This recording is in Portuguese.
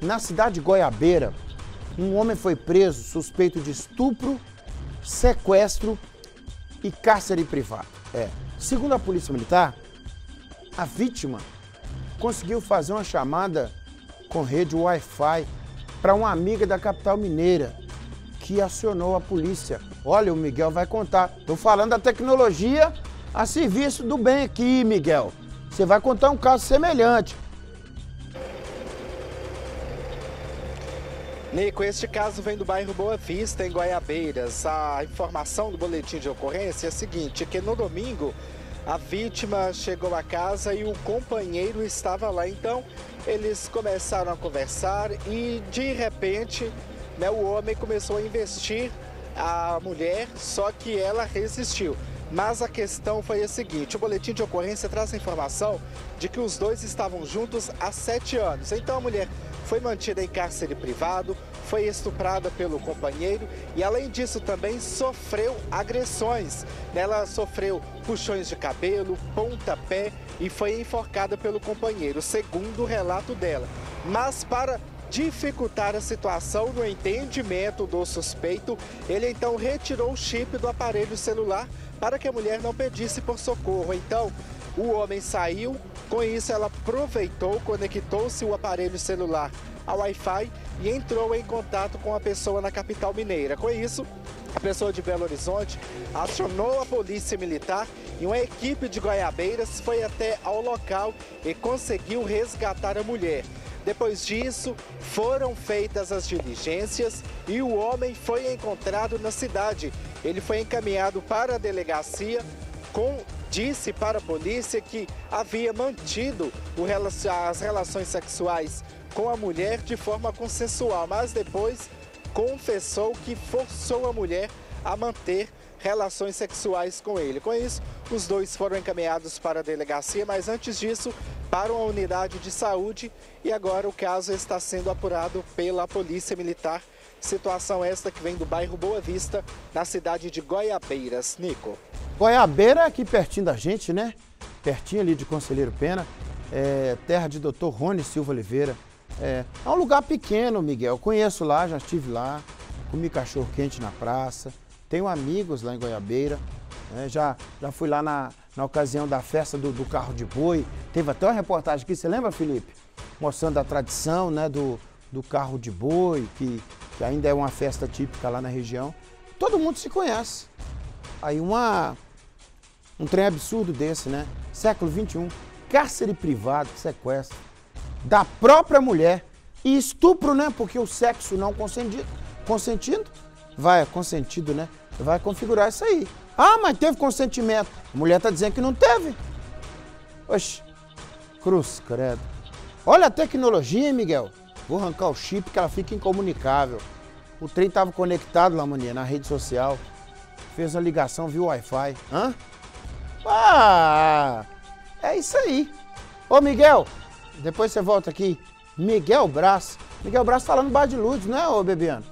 Na cidade de Goiabeira, um homem foi preso suspeito de estupro, sequestro e cárcere privado. Segundo a Polícia Militar, a vítima conseguiu fazer uma chamada com rede Wi-Fi para uma amiga da capital mineira, que acionou a polícia. Olha, o Miguel vai contar. Estou falando da tecnologia a serviço do bem aqui, Miguel. Você vai contar um caso semelhante. Nico, este caso vem do bairro Boa Vista, em Goiabeiras. A informação do boletim de ocorrência é a seguinte, que no domingo a vítima chegou a casa e o companheiro estava lá. Então, eles começaram a conversar e, de repente, o homem começou a investir a mulher, só que ela resistiu. Mas a questão foi a seguinte, o boletim de ocorrência traz a informação de que os dois estavam juntos há 7 anos. Então a mulher foi mantida em cárcere privado, foi estuprada pelo companheiro e, além disso, também sofreu agressões. Ela sofreu puxões de cabelo, pontapé e foi enforcada pelo companheiro, segundo o relato dela. Mas para dificultar a situação no entendimento do suspeito, ele então retirou o chip do aparelho celular para que a mulher não pedisse por socorro. Então, o homem saiu, com isso ela aproveitou, conectou-se o aparelho celular ao Wi-Fi e entrou em contato com a pessoa na capital mineira. Com isso, a pessoa de Belo Horizonte acionou a polícia militar e uma equipe de Goiabeiras foi até ao local e conseguiu resgatar a mulher. Depois disso, foram feitas as diligências e o homem foi encontrado na cidade. Ele foi encaminhado para a delegacia, disse para a polícia que havia mantido as relações sexuais com a mulher de forma consensual, mas depois confessou que forçou a mulher a manter relações sexuais com ele. Com isso, os dois foram encaminhados para a delegacia, mas antes disso, para uma unidade de saúde, e agora o caso está sendo apurado pela Polícia Militar. Situação esta que vem do bairro Boa Vista, na cidade de Goiabeiras. Nico. Goiabeira é aqui pertinho da gente, né? Pertinho ali de Conselheiro Pena, terra de Dr. Rony Silva Oliveira. É um lugar pequeno, Miguel. Eu conheço lá, já estive lá, comi cachorro quente na praça. Tenho amigos lá em Goiabeira, já fui lá na ocasião da festa do carro de boi. Teve até uma reportagem aqui, você lembra, Felipe? Mostrando a tradição, né, do carro de boi, que ainda é uma festa típica lá na região. Todo mundo se conhece. Aí um trem absurdo desse, né? Século XXI, cárcere privado, sequestro da própria mulher e estupro, né? Porque o sexo não consentido, consentido, né? Vai configurar isso aí. Ah, mas teve consentimento. A mulher tá dizendo que não teve. Oxe, cruz, credo. Olha a tecnologia, hein, Miguel? Vou arrancar o chip que ela fica incomunicável. O trem tava conectado lá, maninha, na rede social. Fez uma ligação via Wi-Fi. Hã? Ah, é isso aí. Ô, Miguel, depois você volta aqui. Miguel Braz. Miguel Braz tá lá no Bar de Lourdes, né, ô Bebiano?